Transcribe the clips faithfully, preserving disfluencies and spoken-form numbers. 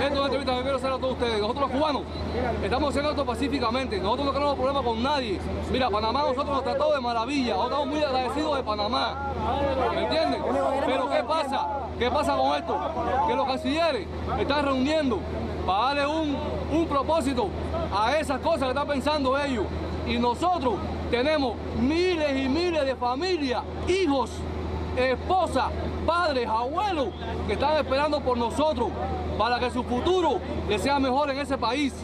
Esto es una entrevista que quiero hacer a todos ustedes. Nosotros los cubanos estamos haciendo esto pacíficamente. Nosotros no tenemos problema con nadie. Mira, Panamá nosotros nos trató de maravilla. Nosotros estamos muy agradecidos de Panamá. ¿Me entienden? Pero ¿qué pasa? ¿Qué pasa con esto? Que los cancilleres están reuniendo para darle un, un propósito a esas cosas que están pensando ellos. Y nosotros tenemos miles y miles de familias, hijos, esposas, padres, abuelos, que están esperando por nosotros para que su futuro les sea mejor en ese país.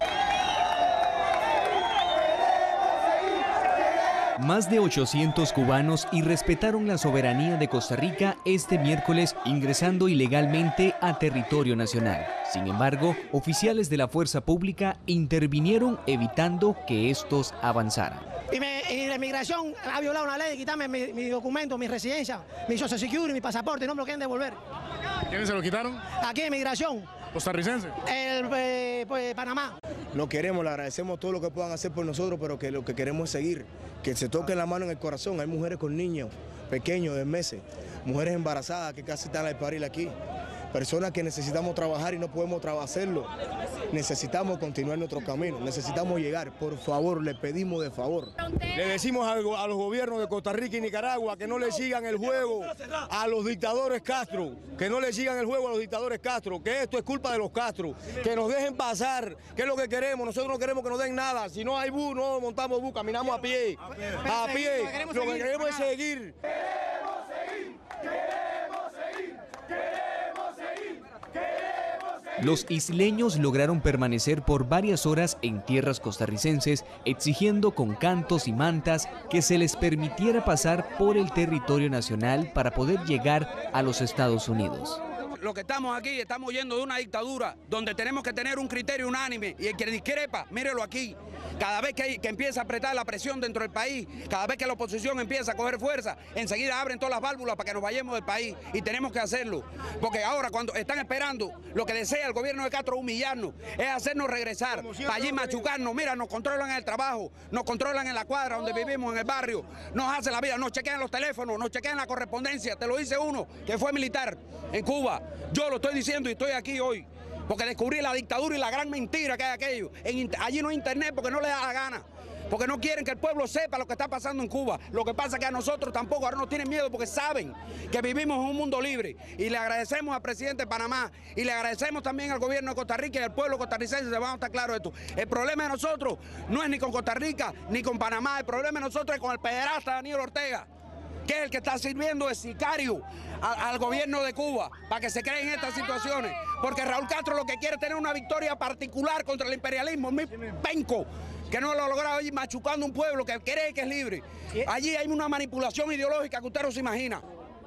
Más de ochocientos cubanos irrespetaron la soberanía de Costa Rica este miércoles ingresando ilegalmente a territorio nacional. Sin embargo, oficiales de la fuerza pública intervinieron evitando que estos avanzaran. Y, me, y la inmigración ha violado una ley de quitarme mi, mi documento, mi residencia, mi social security, mi pasaporte, no me lo quieren devolver. ¿Quiénes se lo quitaron? Aquí, inmigración. ¿Costarricense? El, eh, pues, Panamá. No queremos, le agradecemos todo lo que puedan hacer por nosotros, pero que lo que queremos es seguir, que se toquen la mano en el corazón. Hay mujeres con niños pequeños de meses, mujeres embarazadas que casi están al parir aquí, personas que necesitamos trabajar y no podemos hacerlo. Necesitamos continuar nuestro camino, necesitamos llegar. Por favor, le pedimos de favor. Le decimos a, a los gobiernos de Costa Rica y Nicaragua que no le sigan el juego a los dictadores Castro, que no le sigan el juego a los dictadores Castro, que esto es culpa de los Castro, que nos dejen pasar, que es lo que queremos. Nosotros no queremos que nos den nada, si no hay bus, no montamos bus, caminamos a pie, a pie, lo que queremos es seguir. Queremos seguir, queremos seguir, queremos seguir, queremos seguir. Los isleños lograron permanecer por varias horas en tierras costarricenses, exigiendo con cantos y mantas que se les permitiera pasar por el territorio nacional para poder llegar a los Estados Unidos. Los que estamos aquí estamos huyendo de una dictadura donde tenemos que tener un criterio unánime y el que discrepa, mírelo aquí. Cada vez que, hay, que empieza a apretar la presión dentro del país, cada vez que la oposición empieza a coger fuerza, enseguida abren todas las válvulas para que nos vayamos del país y tenemos que hacerlo. Porque ahora cuando están esperando, lo que desea el gobierno de Castro humillarnos, es hacernos regresar, para allí machucarnos. Mira, nos controlan en el trabajo, nos controlan en la cuadra donde vivimos, en el barrio, nos hacen la vida, nos chequean los teléfonos, nos chequean la correspondencia. Te lo dice uno que fue militar en Cuba. Yo lo estoy diciendo y estoy aquí hoy, porque descubrí la dictadura y la gran mentira que hay aquello. En, allí no hay internet porque no les da la gana, porque no quieren que el pueblo sepa lo que está pasando en Cuba. Lo que pasa es que a nosotros tampoco, ahora nos tienen miedo porque saben que vivimos en un mundo libre. Y le agradecemos al presidente de Panamá y le agradecemos también al gobierno de Costa Rica y al pueblo costarricense, se vamos a estar claros esto. El problema de nosotros no es ni con Costa Rica ni con Panamá, el problema de nosotros es con el pederasta Daniel Ortega, que es el que está sirviendo de sicario a, al gobierno de Cuba para que se creen estas situaciones. Porque Raúl Castro lo que quiere es tener una victoria particular contra el imperialismo, muy penco, que no lo ha logrado allí machucando un pueblo que cree que es libre. Allí hay una manipulación ideológica que usted no se imagina.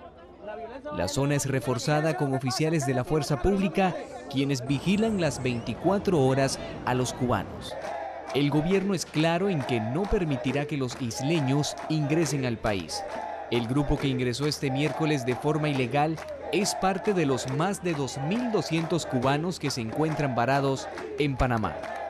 La zona es reforzada con oficiales de la fuerza pública, quienes vigilan las veinticuatro horas a los cubanos. El gobierno es claro en que no permitirá que los isleños ingresen al país. El grupo que ingresó este miércoles de forma ilegal es parte de los más de dos mil doscientos cubanos que se encuentran varados en Panamá.